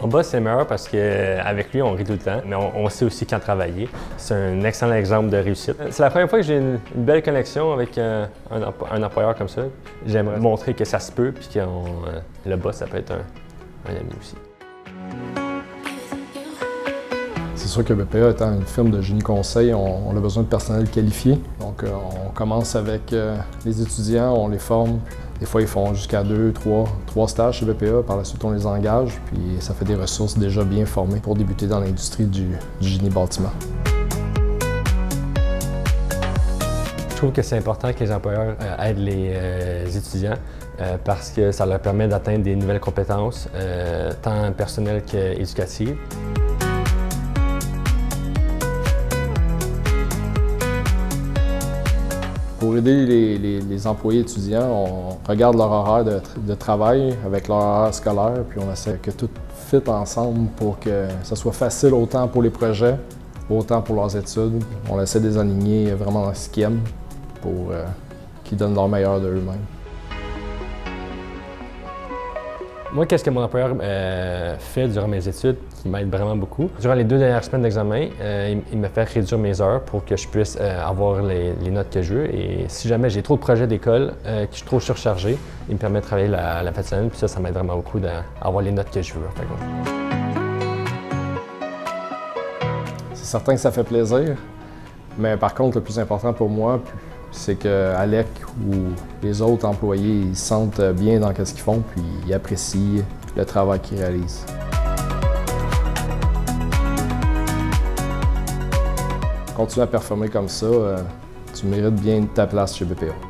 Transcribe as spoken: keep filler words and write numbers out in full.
boss, c'est le meilleur parce qu'avec lui, on rit tout le temps, mais on, on sait aussi quand travailler. C'est un excellent exemple de réussite. C'est la première fois que j'ai une, une belle connexion avec un, un, un employeur comme ça. J'aimerais montrer que ça se peut, puis que euh, le boss, ça peut être un, un ami aussi. C'est sûr que B P A étant une firme de génie conseil, on, on a besoin de personnel qualifié. Donc, euh, on commence avec euh, les étudiants, on les forme. Des fois, ils font jusqu'à deux, trois, trois stages chez B P A. Par la suite, on les engage, puis ça fait des ressources déjà bien formées pour débuter dans l'industrie du, du génie bâtiment. Je trouve que c'est important que les employeurs euh, aident les euh, étudiants euh, parce que ça leur permet d'atteindre des nouvelles compétences, euh, tant personnelles qu'éducatives. Pour aider les, les, les employés étudiants, on regarde leur horaire de, de travail avec leur horaire scolaire, puis on essaie que tout fit ensemble pour que ça soit facile autant pour les projets, autant pour leurs études. On essaie de les aligner vraiment dans ce qu'ils aiment pour euh, qu'ils donnent leur meilleur de eux-mêmes. Moi, qu'est-ce que mon employeur euh, fait durant mes études qui m'aide vraiment beaucoup? Durant les deux dernières semaines d'examen, euh, il, il me fait réduire mes heures pour que je puisse euh, avoir les, les notes que je veux. Et si jamais j'ai trop de projets d'école, euh, que je suis trop surchargé, il me permet de travailler la, la fin de semaine. Puis ça, ça m'aide vraiment beaucoup d'avoir les notes que je veux. Fait que... C'est certain que ça fait plaisir, mais par contre, le plus important pour moi, c'est que Alec ou les autres employés ils se sentent bien dans ce qu'ils font puis ils apprécient le travail qu'ils réalisent. Continue à performer comme ça, tu mérites bien ta place chez B P A.